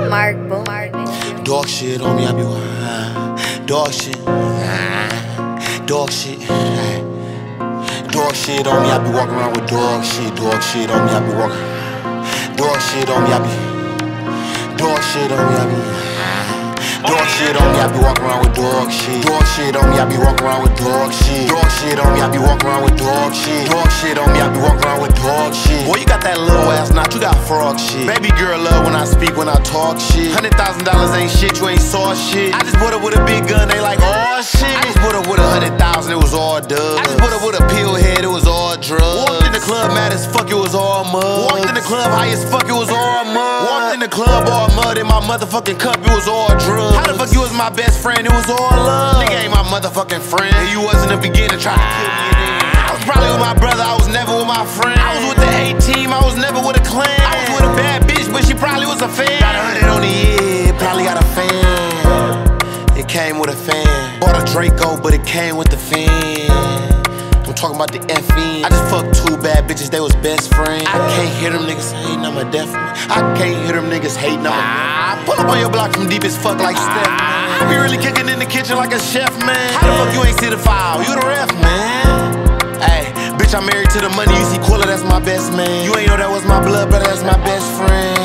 Mark. Dog shit on me, I be dog shit. Dog shit. Dog shit on me, I be walking around with dog shit. Dog shit on me, I be walking. Dog shit on me, I be. Dog shit on me, I be. Dog shit on me, I be walking around with dog shit. Dog shit on me, I be walking around with dog shit. Dog shit on me, I be walking around with dog shit. Dog shit on me, I be walking around with dog shit. Boy, you got that little ass knot, you got frog shit. Baby girl love when I speak, when I talk shit. $100,000 ain't shit, you ain't saw shit. I just put up with a big gun, they like, oh shit. I just put up with 100,000, it was all dubs. I just put up with a pill head, it was all drugs. Walked in the club mad as fuck, it was all mud. Walked in the club high as fuck, it was all mud. Walked in the club all mud, in my motherfucking cup, it was all drugs. How the fuck you was my best friend? It was all love. Nigga ain't my motherfucking friend. You was in the beginning trying to kill me. I was probably with my brother, I was never with my friend. I was with the A-team, I was never with a clan. I was with a bad bitch, but she probably was a fan. Got 100 on the year, probably got a fan. It came with a fan. Bought a Draco, but it came with the fan. I'm talking about the FN. I just fucked 2 bad bitches, they was best friends. I can't hear them niggas hating, I'm a deaf man. I can't hear them niggas hating, I'm a pull up on your block from deep as fuck like Steph. I be really kicking in the kitchen like a chef, man. How the fuck you ain't see the file? You the ref, man. Hey, bitch, I'm married to the money. You see Quilla, that's my best man. You ain't know that was my blood brother, that's my best friend.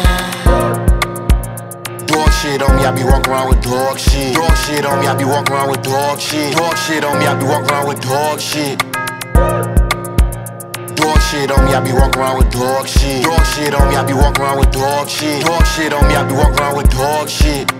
Dog shit on me, I be walking around with dog shit. Dog shit on me, I be walking around with dog shit. Dog shit on me, I be walking around with dog shit. Dog shit on me, I be walking around with dog shit. Dog shit on me, I be walking around with dog shit. Dog shit on me, I be walking around with dog shit.